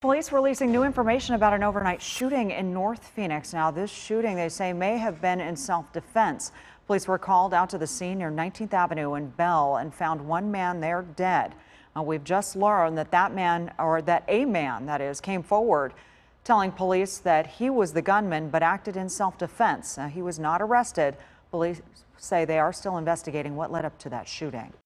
Police releasing new information about an overnight shooting in North Phoenix. Now, this shooting, they say, may have been in self-defense. Police were called out to the scene near 19th Avenue in Bell and found one man there dead. We've just learned that a man, that is, came forward telling police that he was the gunman but acted in self-defense. He was not arrested. Police say they are still investigating what led up to that shooting.